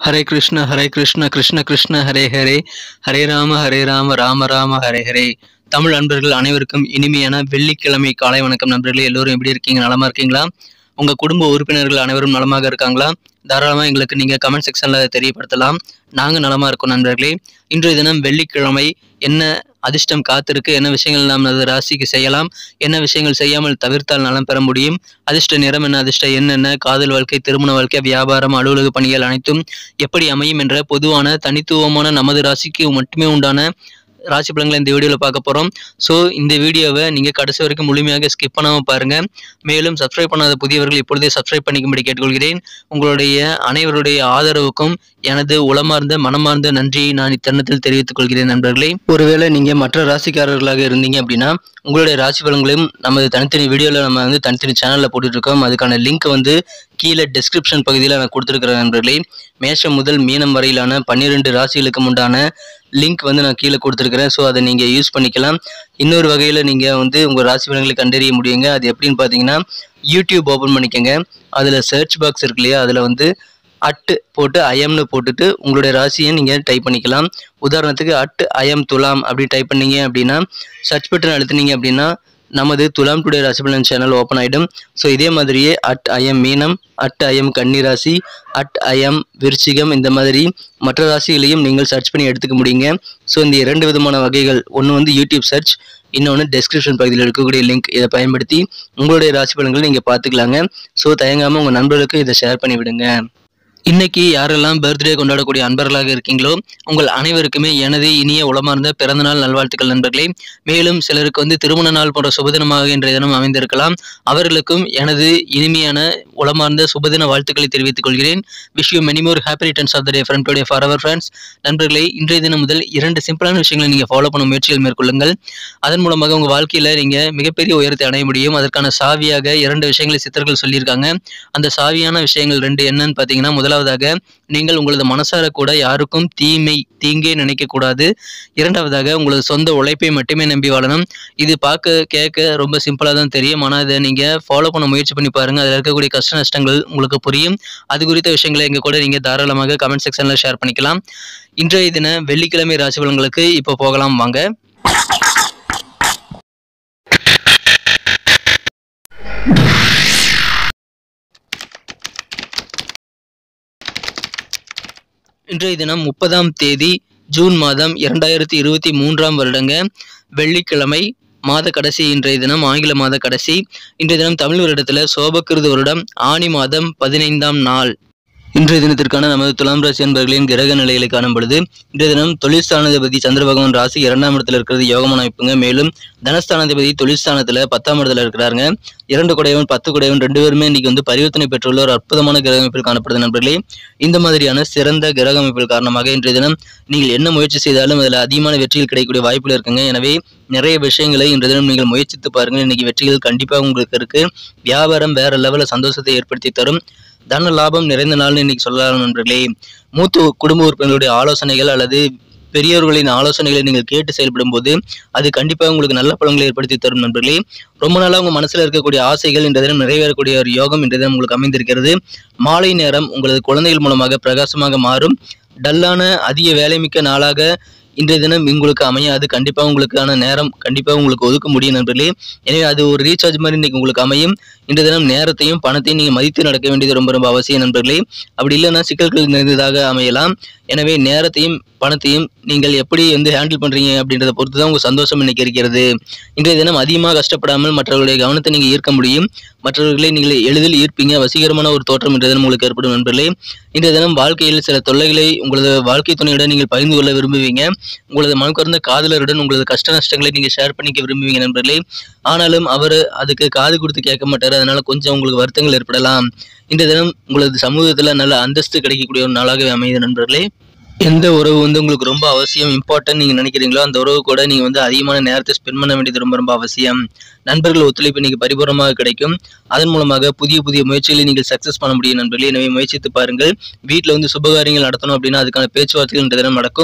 ஹரே கிருஷ்ண கிருஷ்ண கிருஷ்ண ஹரே ஹரே, ஹரே ராம ராம ராம ஹரே ஹரே. தமிழ் அன்பர்கள் அனைவருக்கும் இனிமையான வெள்ளிக்கிழமை காலை வணக்கம். நண்பர்களே, எல்லோரும் எப்படி இருக்கீங்க? நலமா இருக்கீங்களா? உங்க குடும்ப உறுப்பினர்கள் அனைவரும் நலமாக இருக்காங்களா? தாராளமாக எங்களுக்கு நீங்க கமெண்ட் செக்ஷன்ல தெரியப்படுத்தலாம். நாங்க நலமா இருக்கோம் நண்பர்களே. இன்றைய தினம் வெள்ளிக்கிழமை. என்ன அதிர்ஷ்டம் காத்திருக்கு, என்ன விஷயங்கள் நாம் அது ராசிக்கு செய்யலாம், என்ன விஷயங்கள் செய்யாமல் தவிர்த்தால் நலம் பெற முடியும், அதிர்ஷ்ட நிறம் என்ன, அதிர்ஷ்ட எண் என்ன, காதல் வாழ்க்கை, திருமண வாழ்க்கை, வியாபாரம், அலுவலக பணிகள் அனைத்தும் எப்படி அமையும் என்ற பொதுவான தனித்துவமான நமது ராசிக்கு மட்டுமே உண்டான ராசி பலன்களை இந்த வீடியோவில் பார்க்க போகிறோம். ஸோ இந்த வீடியோவை நீங்கள் கடைசி வரைக்கும் முழுமையாக ஸ்கிப் பண்ணாமல் பாருங்கள். மேலும் சப்ஸ்கிரைப் பண்ணாத புதியவர்கள் இப்பொழுதே சப்ஸ்கிரைப் பண்ணிக்கும்படி கேட்டுக்கொள்கிறேன். உங்களுடைய அனைவருடைய ஆதரவுக்கும் எனது உளமார்ந்த மனமார்ந்த நன்றியை நான் இத்தருணத்தில் தெரிவித்துக் கொள்கிறேன் நண்பர்களே. ஒருவேளை நீங்கள் மற்ற ராசிக்காரர்களாக இருந்தீங்க அப்படின்னா உங்களுடைய ராசி பலன்களையும் நமது தனித்தனி வீடியோவில் நம்ம தனித்தனி சேனலில் போட்டுட்ருக்கோம். அதுக்கான லிங்க் கீழே டிஸ்கிரிப்ஷன் பகுதியில் நான் கொடுத்துருக்கிறேன் நண்பர்களே. மேஷம் முதல் மீனம் வரையிலான 12 ராசிகளுக்கு உண்டான லிங்க் நான் கீழே கொடுத்துருக்கிறேன். ஸோ அதை நீங்கள் யூஸ் பண்ணிக்கலாம். இன்னொரு வகையில் நீங்கள் உங்கள் ராசி பலன்களை கண்டறிய முடியுங்க. அது எப்படின்னு பார்த்தீங்கன்னா, யூடியூப் ஓப்பன் பண்ணிக்கோங்க. அதில் சர்ச் பாக்ஸ் இருக்கு இல்லையா, அதில் அட்டு போட்டு ஐஎம்னு போட்டுட்டு உங்களுடைய ராசியை நீங்கள் டைப் பண்ணிக்கலாம். உதாரணத்துக்கு @IM துலாம் அப்படி டைப் பண்ணீங்க அப்படின்னா, சர்ச் பட்டன் அழுத்தினீங்க அப்படின்னா நமது துலாம் டுடே ராசி பலன் சேனல் ஓப்பன் ஆகிடும். ஸோ இதே மாதிரியே @IM மீனம், @IM கன்னி ராசி, @IM விருச்சிகம், இந்த மாதிரி மற்ற ராசிகளையும் நீங்கள் சர்ச் பண்ணி எடுத்துக்க முடியுங்க. ஸோ இந்த 2 விதமான வகைகள், ஒன்று யூடியூப் சர்ச், இன்னொன்று டெஸ்கிரிப்ஷன் பகுதியில் இருக்கக்கூடிய லிங்க். இதை பயன்படுத்தி உங்களுடைய ராசி பலன்களை நீங்கள் பார்த்துக்கலாங்க. ஸோ தயங்காமல் உங்கள் நண்பர்களுக்கு இதை ஷேர் பண்ணி விடுங்க. இன்னைக்கு யாரெல்லாம் பர்த்டே கொண்டாடக்கூடிய அன்பர்களாக இருக்கீங்களோ உங்கள் அனைவருக்குமே எனது இனிய உளமார்ந்த பிறந்தநாள் நல்வாழ்த்துக்கள் நண்பர்களே. மேலும் சிலருக்கு திருமண நாள் போன்ற சுபதினமாக இன்றைய தினம் அமைந்திருக்கலாம். அவர்களுக்கும் எனது இனிமையான உளமார்ந்த சுபதின வாழ்த்துக்களை தெரிவித்துக் கொள்கிறேன். Wish you many more happy returns of the day from today for our friends. நண்பர்களே, இன்றைய தினம் முதல் 2 சிம்பிளான விஷயங்களை நீங்கள் ஃபாலோ பண்ண முயற்சிகள் மேற்கொள்ளுங்கள். அதன் மூலமாக உங்கள் வாழ்க்கையில் நீங்கள் மிகப்பெரிய உயரத்தை அடைய முடியும். அதற்கான சாவியாக 2 விஷயங்களை சித்தர்கள் சொல்லியிருக்காங்க. அந்த சாவியான விஷயங்கள் 2 என்னன்னு பார்த்தீங்கன்னா, முதலாவதாக நீங்கள் உங்களது மனசார கூட யாருக்கும் தீங்கே நினைக்க கூடாது. இரண்டாவதாக உங்களது சொந்த உழைப்பை மட்டுமே நம்பி வாழணும். இது பார்க்க கேட்க ரொம்ப சிம்பிளா தான் தெரியும். ஆனால் இதை நீங்க ஃபாலோ பண்ண முயற்சி பண்ணி பாருங்க. அதில் இருக்கக்கூடிய கஷ்ட நஷ்டங்கள் உங்களுக்கு புரியும். அது குறித்த விஷயங்களை எங்க கூட நீங்க தாராளமாக கமெண்ட் செக்ஷன்ல ஷேர் பண்ணிக்கலாம். இன்றைய தின வெள்ளிக்கிழமை ராசி பலன்களுக்கு இப்போ போகலாம் வாங்க. இன்றைய தினம் 30ஆம் தேதி ஜூன் மாதம் 2023ஆம் வருடங்க, வெள்ளிக்கிழமை, மாத கடைசி. இன்றைய தினம் ஆங்கில மாத கடைசி. இன்றைய தினம் தமிழ் வருடத்தில் சோபக்கிருது வருடம் ஆனி மாதம் 15ஆம் நாள். இன்றைய தினத்திற்கான நமது துலாம் ராசி அன்பர்களின் கிரக நிலைகளை காணும் பொழுது, இன்றைய தினம் தொழில்ஸ்தானாதிபதி சந்திர பகவான் ராசி 2ஆம் இடத்துல இருக்கிறது யோகமான அமைப்புங்க. மேலும் தனஸ்தானாதிபதி தொழில்ஸ்தானத்தில் 10ஆம் இடத்துல இருக்கிறாருங்க. 2 குடையவன் 10 குடையவன் 2 பேருமே இன்னைக்கு பரிவர்த்தனை பெற்றுள்ள ஒரு அற்புதமான கிரக அமைப்பில் காணப்படுது நண்பர்களே. இந்த மாதிரியான சிறந்த கிரக அமைப்பில் காரணமாக இன்றைய தினம் நீங்கள் என்ன முயற்சி செய்தாலும் அதில் அதிகமான வெற்றிகள் கிடைக்கக்கூடிய வாய்ப்புகள் இருக்குங்க. எனவே நிறைய விஷயங்களை இன்றைய தினம் நீங்கள் முயற்சித்து பாருங்கள். இன்னைக்கு வெற்றிகள் கண்டிப்பாக உங்களுக்கு இருக்கு. வியாபாரம் வேற லெவலில் சந்தோஷத்தை ஏற்படுத்தி தரும். தன லாபம் நிறைந்த நாள்னு இன்னைக்கு சொல்லலாம் நண்பர்களே. மூத்த குடும்ப உறுப்பினர்களுடைய ஆலோசனைகள் அல்லது பெரியவர்களின் ஆலோசனைகளை நீங்கள் கேட்டு செயல்படும் போது அது கண்டிப்பாக உங்களுக்கு நல்ல பலன்களை ஏற்படுத்தி தரும் நண்பர்களே. ரொம்ப நாளாக உங்கள் மனசில் இருக்கக்கூடிய ஆசைகள் இன்றைய தினம் நிறைவேறக்கூடிய ஒரு யோகம் இன்றைய தினம் உங்களுக்கு அமைந்திருக்கிறது. மாலை நேரம் உங்களது குழந்தைகள் மூலமாக பிரகாசமாக மாறும். டல்லான அதிக வேலைமிக்க நாளாக இன்றைய தினம் உங்களுக்கு அமையும். அது கண்டிப்பாக உங்களுக்கான நேரம் கண்டிப்பாக உங்களுக்கு ஒதுக்க முடியும் நண்பர்களே. எனவே அது ஒரு ரீசார்ஜ் மாதிரி இன்னைக்கு உங்களுக்கு அமையும். இன்றைய தினம் நேரத்தையும் பணத்தையும் நீங்கள் மதித்து நடக்க வேண்டியது ரொம்ப ரொம்ப அவசியம் நண்பர்களே. அப்படி இல்லைன்னா சிக்கல்கள் நிறைந்ததாக அமையலாம். எனவே நேரத்தையும் பணத்தையும் நீங்கள் எப்படி ஹேண்டில் பண்ணுறீங்க அப்படின்றத பொறுத்து தான் உங்கள் சந்தோஷம் இன்னைக்கு இருக்கிறது. இன்றைய தினம் அதிகமாக கஷ்டப்படாமல் மற்றவர்களுடைய கவனத்தை நீங்கள் ஈர்க்க முடியும். மற்றவர்களை நீங்கள் எளிதில் ஈர்ப்பீங்க. வசீகரமான ஒரு தோற்றம் இன்றைய தினம் உங்களுக்கு ஏற்படும் நண்பர்களே. இன்றைய தினம் வாழ்க்கையில் சில தொல்லைகளை உங்களது வாழ்க்கை துணையுடன் நீங்கள் பகிர்ந்து கொள்ள விரும்புவீங்க. உங்களது மனக்கர்ந்த காதலருடன் உங்களது கஷ்ட நஷ்டங்களை நீங்கள் ஷேர் பண்ணிக்க விரும்புவீங்க நண்பர்களே. ஆனாலும் அவர் அதுக்கு காது கொடுத்து கேட்க மாட்டார். அதனால கொஞ்சம் உங்களுக்கு வருத்தங்கள் ஏற்படலாம். இன்றைய தினம் உங்களது சமூகத்தில் நல்ல அந்தஸ்து கிடைக்கக்கூடிய ஒரு நாளாகவே அமையுது நண்பர்களே. எந்த உறவு உங்களுக்கு ரொம்ப அவசியம், இம்பார்ட்டன்ட் நீங்கள் நினைக்கிறீங்களோ அந்த உறவு கூட நீங்கள் அதிகமான நேரத்தை ஸ்பெண்ட் பண்ண வேண்டியது ரொம்ப ரொம்ப அவசியம். நண்பர்கள் ஒத்துழைப்பு இன்னைக்கு பரிபூர்ணமாக கிடைக்கும். அதன் மூலமாக புதிய புதிய முயற்சிகளை நீங்கள் சக்ஸஸ் பண்ண முடியும் நண்பர்களே. எனவே முயற்சித்து பாருங்கள். வீட்டில் சுபகாரியங்கள் நடத்தணும் அப்படின்னா அதுக்கான பேச்சுவார்த்தைகள் இன்றைய தினம் நடக்கும்.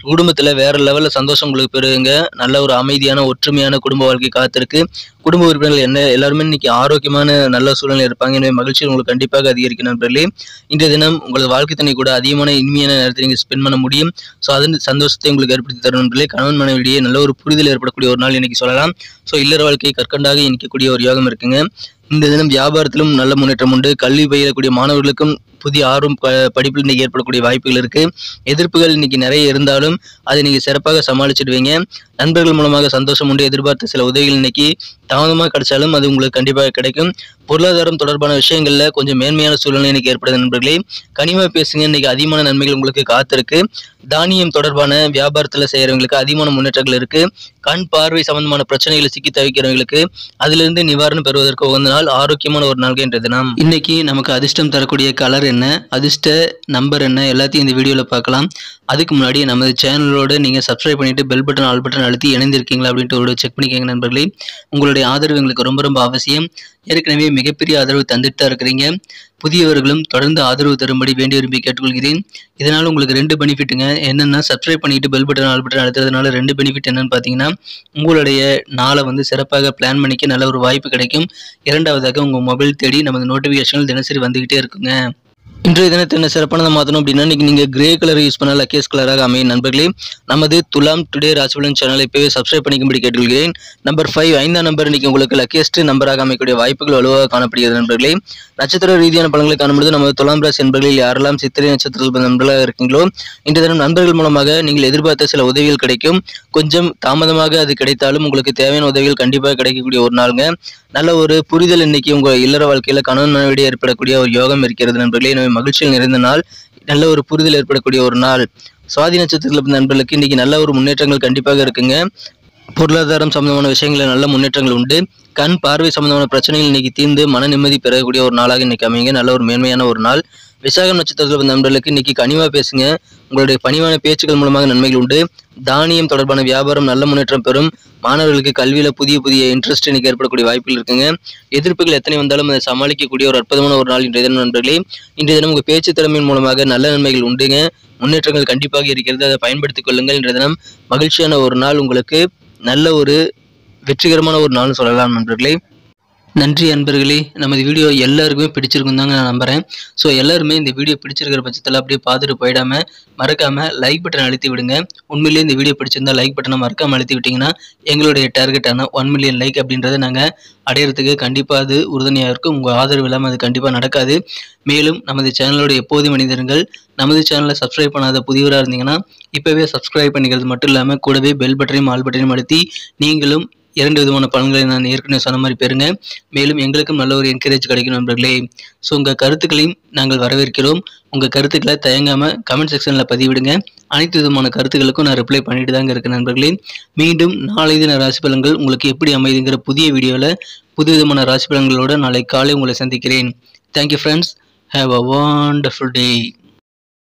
குடும்பத்துல வேற லெவல்ல சந்தோஷம் உங்களுக்கு பெறுங்க. நல்ல ஒரு அமைதியான ஒற்றுமையான குடும்ப வாழ்க்கை காத்திருக்கு. குடும்ப உறுப்பினர்கள் எல்லாருமே இன்னைக்கு ஆரோக்கியமான நல்ல சூழ்நிலை இருப்பாங்க. எனவே மகிழ்ச்சி உங்களுக்கு கண்டிப்பாக அதிகரிக்கும் நண்பர்களே. இன்றைய தினம் உங்களது வாழ்க்கை துணை கூட அதிகமான இனிமையான நேரத்தை நீங்க ஸ்பெண்ட் பண்ண முடியும். ஸோ அதன் சந்தோஷத்தை உங்களுக்கு ஏற்படுத்தி தரும் நண்பர்களே. கணவன் மனைவியிடையே நல்ல ஒரு புரிதல் ஏற்படக்கூடிய ஒரு நாள் இன்னைக்கு சொல்லலாம். ஸோ இல்லற வாழ்க்கையை கற்கண்டாக இணைக்கக்கூடிய ஒரு யோகம் இருக்குங்க. இந்த தினம் வியாபாரத்திலும் நல்ல முன்னேற்றம் உண்டு. கல்வி பயிலக்கூடிய மாணவர்களுக்கும் புதிய ஆர்வம் படிப்பில் இன்னைக்கு ஏற்படக்கூடிய வாய்ப்புகள் இருக்கு. எதிர்ப்புகள் இன்னைக்கு நிறைய இருந்தாலும் அதை நீங்க சிறப்பாக சமாளிச்சிடுவீங்க. நண்பர்கள் மூலமாக சந்தோஷம் உண்டு. எதிர்பார்த்த சில உதவிகள் இன்னைக்கு தாமதமாக கிடைச்சாலும் அது உங்களுக்கு கண்டிப்பாக கிடைக்கும். பொருளாதாரம் தொடர்பான விஷயங்கள்ல கொஞ்சம் மேன்மையான சூழ்நிலை இன்னைக்கு ஏற்படுது நண்பர்களே. கனிமா பேசுங்க. இன்னைக்கு அதிகமான நன்மைகள் உங்களுக்கு காத்திருக்கு. தானியம் தொடர்பான வியாபாரத்துல செய்யறவங்களுக்கு அதிகமான முன்னேற்றங்கள் இருக்கு. கண் பார்வை சம்பந்தமான பிரச்சனைகளை சிக்கி தவிக்கிறவங்களுக்கு அதிலிருந்து நிவாரணம் பெறுவதற்கு உகந்த நாள், ஆரோக்கியமான ஒரு நாள் என்ற தினம். இன்னைக்கு நமக்கு அதிர்ஷ்டம் தரக்கூடிய கலர் என்ன, அதிர்ஷ்ட நம்பர் என்ன, எல்லாத்தையும் இந்த வீடியோல பார்க்கலாம். அதுக்கு முன்னாடி நமது சேனலோட நீங்க சப்ஸ்கிரைப் பண்ணிட்டு பெல் பட்டன் ஆல் பட்டன் அழுத்தி இணைந்திருக்கீங்களா அப்படின்ட்டு ஒரு செக் பண்ணிக்கங்க நண்பர்களே. உங்களுடைய ஆதரவு எங்களுக்கு ரொம்ப ரொம்ப அவசியம். ஏற்கனவே மிகப்பெரிய ஆதரவு தந்துட்டு தான் இருக்கிறீங்க. புதியவர்களும் தொடர்ந்து ஆதரவு தரும்படி வேண்டி விரும்பி கேட்டுக்கொள்கிறேன். இதனால உங்களுக்கு 2 பெனிஃபிட்டுங்க. என்னன்னா, சப்ஸ்கிரைப் பண்ணிட்டு பெல் பட்டன் ஆல் பட்டன் அழுத்துறதுனால 2 பெனிஃபிட் என்னன்னு பார்த்தீங்கன்னா, உங்களுடைய நாளை சிறப்பாக பிளான் பண்ணிக்க நல்ல ஒரு வாய்ப்பு கிடைக்கும். இரண்டாவதாக உங்க மொபைல் தேடி நமது நோட்டிஃபிகேஷன்கள் தினசரி வந்துகிட்டே இருக்குங்க. இன்றைய தினத்தை என்ன சிறப்பானதை மாற்றணும் அப்படின்னா, இன்னைக்கு நீங்கள் கிரே கலர் யூஸ் பண்ண லக்கேஸ் கலராக அமையும் நண்பர்களே. நமது துலாம் டுடே ராசிபலன் சேனலை இப்போவே சப்ஸ்கிரைப் பண்ணிக்கும்படி கேட்டுக்கொள்கிறேன். நம்பர் 5 5ஆம் நம்பர் இன்னைக்கு உங்களுக்கு லக்கேஸ்ட் நம்பராக அமைக்கக்கூடிய வாய்ப்புகள் வலுவாக காணப்படுகிறது நண்பர்களே. நட்சத்திர ரீதியான பலன்களை காணும்பொழுது நமது துலாம் ராசி என்பர்களில் யாரெல்லாம் சித்திரை நட்சத்திரத்தில் நண்பர்களாக இருக்கீங்களோ, இன்றைய தினம் நண்பர்கள் மூலமாக நீங்கள் எதிர்பார்த்த சில உதவிகள் கிடைக்கும். கொஞ்சம் தாமதமாக அது கிடைத்தாலும் உங்களுக்கு தேவையான உதவிகள் கண்டிப்பாக கிடைக்கக்கூடிய ஒரு நாளுங்க. நல்ல ஒரு புரிதல் இன்னைக்கு உங்க இல்லற வாழ்க்கையில கணவன் மனைவிடையே ஏற்படக்கூடிய ஒரு யோகம் இருக்கிறது நண்பர்களே. எனவே மகிழ்ச்சியில் நிறைந்த நாள், நல்ல ஒரு புரிதல் ஏற்படக்கூடிய ஒரு நாள். சுவாதி நட்சத்திரத்தில் நண்பர்களுக்கு இன்னைக்கு நல்ல ஒரு முன்னேற்றங்கள் கண்டிப்பாக இருக்குங்க. பொருளாதாரம் சம்பந்தமான விஷயங்களில் நல்ல முன்னேற்றங்கள் உண்டு. கண் பார்வை சம்பந்தமான பிரச்சனைகள் இன்னைக்கு தீர்ந்து மன நிம்மதி பெறக்கூடிய ஒரு நாளாக இன்னைக்கு அமைங்க. நல்ல ஒரு மேன்மையான ஒரு நாள். விசாகம் நட்சத்திரத்தில் நண்பர்களுக்கு இன்னைக்கு கனிவா பேசுங்க. உங்களுடைய பணிவான பேச்சுக்கள் மூலமாக நன்மைகள் உண்டு. தானியம் தொடர்பான வியாபாரம் நல்ல முன்னேற்றம் பெறும். மாணவர்களுக்கு கல்வியில புதிய புதிய இன்ட்ரெஸ்ட் இன்னைக்கு ஏற்படக்கூடிய வாய்ப்புகள் இருக்குங்க. எதிர்ப்புகள் எத்தனை வந்தாலும் அதை சமாளிக்கக்கூடிய ஒரு அற்புதமான ஒரு நாள் இன்றைய தினம் நண்பர்களே. இன்றைய தினம் உங்க பேச்சு திறமையின் மூலமாக நல்ல நன்மைகள் உண்டுங்க. முன்னேற்றங்கள் கண்டிப்பாக இருக்கிறது. அதை பயன்படுத்திக் கொள்ளுங்கள். இன்றைய தினம் மகிழ்ச்சியான ஒரு நாள், உங்களுக்கு நல்ல ஒரு வெற்றிகரமான ஒரு நாள்னு சொல்லலாம் நண்பர்களே. நன்றி அன்பர்களே. நமது வீடியோ எல்லாருக்குமே பிடிச்சிருக்கும் தாங்க நான் நம்புகிறேன். ஸோ எல்லாருமே இந்த வீடியோ பிடிச்சிருக்கிற பட்சத்தில் அப்படியே பார்த்துட்டு போயிடாமல் மறக்காமல் லைக் பட்டன் அழுத்தி விடுங்க. உண்மையிலேயே இந்த வீடியோ பிடிச்சிருந்தா லைக் பட்டனை மறக்காமல் அழுத்தி விட்டிங்கன்னா எங்களுடைய டார்கெட்டான 1 மில்லியன் லைக் அப்படின்றத நாங்கள் அடையிறதுக்கு கண்டிப்பாக அது உறுதுணையாக இருக்கும். உங்கள் ஆதரவு இல்லாமல் அது கண்டிப்பாக நடக்காது. மேலும் நமது சேனலோட எப்போதும் மனிதர்கள் நமது சேனலை சப்ஸ்கிரைப் பண்ணாத புதியவராக இருந்தீங்கன்னா இப்போவே சப்ஸ்கிரைப் பண்ணிக்கிறது மட்டும் இல்லாமல் கூடவே பெல் பட்டனையும் ஆல் பட்டனையும் அழுத்தி நீங்களும் 2 விதமான பலன்களை நான் ஏற்கனவே சொன்ன மாதிரி பெறுங்க. மேலும் எங்களுக்கும் நல்ல ஒரு என்கரேஜ் கிடைக்கும் நண்பர்களே. ஸோ உங்கள் கருத்துக்களையும் நாங்கள் வரவேற்கிறோம். உங்கள் கருத்துக்களை தயங்காமல் கமெண்ட் செக்ஷனில் பதிவிடுங்க. அனைத்து விதமான கருத்துக்களுக்கும் நான் ரிப்ளை பண்ணிட்டு தாங்க இருக்கேன் நண்பர்களே. மீண்டும் நாளை தின ராசி பலன்கள் உங்களுக்கு எப்படி அமைதுங்கிற புதிய வீடியோவில் புது விதமான ராசி பலன்களோடு நாளை காலை உங்களை சந்திக்கிறேன். Thank you friends. Have a wonderful day.